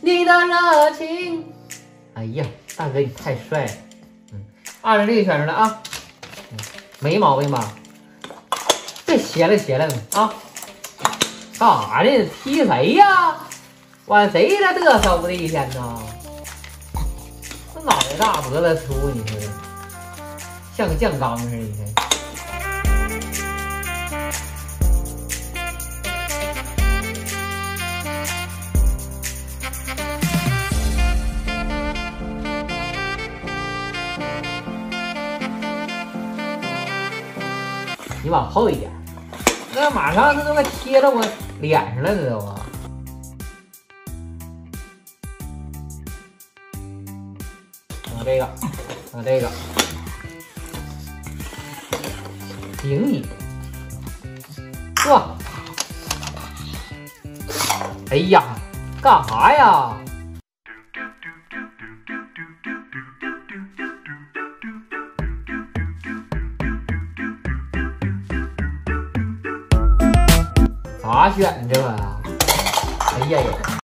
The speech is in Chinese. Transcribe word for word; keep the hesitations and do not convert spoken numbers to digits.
你的热情。哎呀，大哥你太帅了。嗯，二零这个选出来啊，嗯，没毛病吧？别歇了歇了啊！干啥呢？踢谁呀？往谁这嘚瑟的一天呢？这脑袋大脖子粗，你说的像个酱缸似的，你看。你往后一点，那马上这都快贴到我脸上了，知道吗？拿这个，拿这个，顶你！哇！哎呀，干啥呀？咋选这个呀？哎呀呀！